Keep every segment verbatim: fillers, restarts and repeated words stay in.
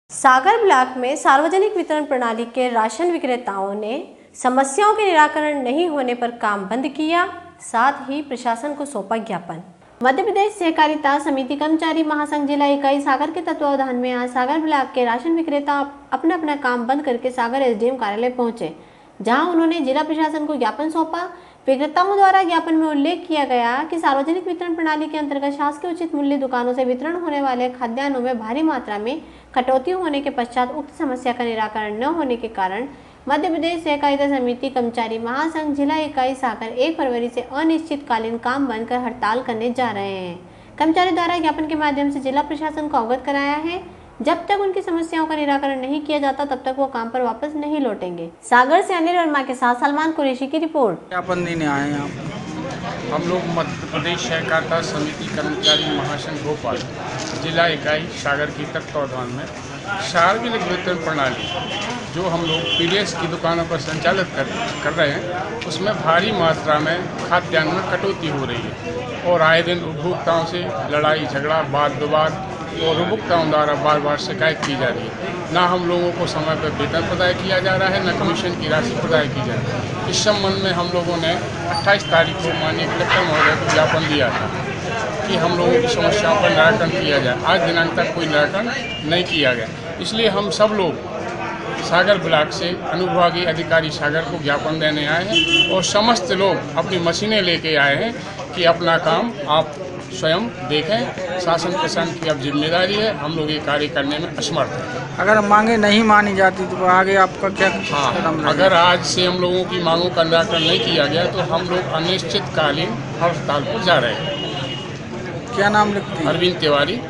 सागर block में सार्वजनिक वितरण प्रणाली के राशन विक्रेताओं ने समस्याओं के निराकरण नहीं होने पर काम बंद किया, साथ ही प्रशासन को सौंपा ज्ञापन। मध्य प्रदेश सहकारिता समिति कर्मचारी महासंघ जिला इकाई सागर के तत्वावधान में आज सागर ब्लॉक के राशन विक्रेता अपना अपना काम बंद करके सागर एसडीएम कार्यालय पहुंचे, जहां उन्होंने जिला प्रशासन को ज्ञापन सौंपा। विक्रेताओं द्वारा ज्ञापन में उल्लेख किया गया कि सार्वजनिक वितरण प्रणाली के अंतर्गत शासकीय उचित मूल्य दुकानों से वितरण होने वाले खाद्यान्नों में भारी मात्रा में कटौती होने के पश्चात उक्त समस्या का निराकरण न होने के कारण मध्य प्रदेश सहकारिता समिति कर्मचारी महासंघ जिला इकाई सागर एक फरवरी से अनिश्चितकालीन काम बंद कर हड़ताल करने जा रहे हैं। कर्मचारी द्वारा ज्ञापन के माध्यम से जिला प्रशासन को अवगत कराया है, जब तक उनकी समस्याओं का निराकरण नहीं किया जाता तब तक वो काम पर वापस नहीं लौटेंगे। सागर से अनिल वर्मा के साथ सलमान कुरैशी की रिपोर्ट। ज्ञापन देने आए हैं हम लोग मध्य प्रदेश सहकारिता समिति कर्मचारी महासंघ भोपाल जिला इकाई सागर की तत्वावधान में सार्वजनिक वितरण प्रणाली जो हम लोग पीडीएस की दुकानों पर संचालित कर, कर रहे हैं, उसमें भारी मात्रा में खाद्यान्न में कटौती हो रही है और आए दिन उपभोक्ताओं से लड़ाई झगड़ा वाद विवाद और उपभोक्ताओं द्वारा बार बार शिकायत की जा रही है। ना हम लोगों को समय पर वेतन प्रदाय किया जा रहा है, न कमीशन की राशि प्रदाय की जा रही है। इस संबंध में हम लोगों ने अट्ठाईस तारीख को माननीय कलेक्टर महोदय को ज्ञापन दिया था कि हम लोगों की समस्याओं पर निराकरण किया जाए। आज दिनांक तक कोई निराकरण नहीं किया गया, इसलिए हम सब लोग सागर ब्लॉक से अनुविभागीय अधिकारी सागर को ज्ञापन देने आए हैं और समस्त लोग अपनी मशीनें लेके आए हैं कि अपना काम आप स्वयं देखें। शासन प्रशासन की अब जिम्मेदारी है, हम लोग ये कार्य करने में असमर्थ हैं। अगर मांगे नहीं मानी जाती तो आगे आपका क्या? हाँ, अगर आज से हम लोगों की मांगों का निराकरण नहीं किया गया तो हम लोग अनिश्चितकालीन हड़ताल पर जा रहे हैं। क्या नाम लिखते हैं? अरविंद तिवारी।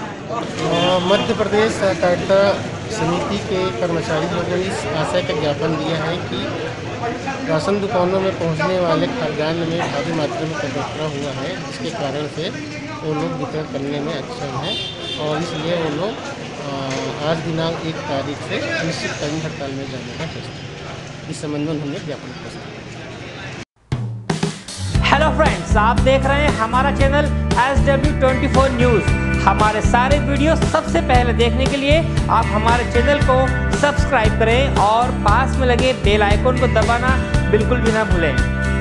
मध्य प्रदेश सहकारिता समिति के कर्मचारी लोगों ने इस आशय का ज्ञापन दिया है कि राशन दुकानों में पहुंचने वाले खाद्यान्न में भारी मात्रा में कटौती हुआ है, जिसके कारण से वो लोग वितरण करने में अक्षम हैं और इसलिए वो लोग आज दिनांक एक तारीख से अनिश्चितकालीन हड़ताल में जाने का फैसला। इस संबंध में हमने ज्ञापन प्रस्तुत किया। हेलो फ्रेंड्स, आप देख रहे हैं हमारा channel S W twenty four news. हमारे सारे वीडियो सबसे पहले देखने के लिए आप हमारे चैनल को सब्सक्राइब करें और पास में लगे बेल आइकन को दबाना बिल्कुल भी ना भूलें।